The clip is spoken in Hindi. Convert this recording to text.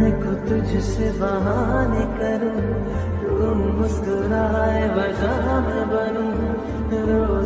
को तुझसे बहाने करूं, तू मुस्कुराए वजह मैं बनूं, रो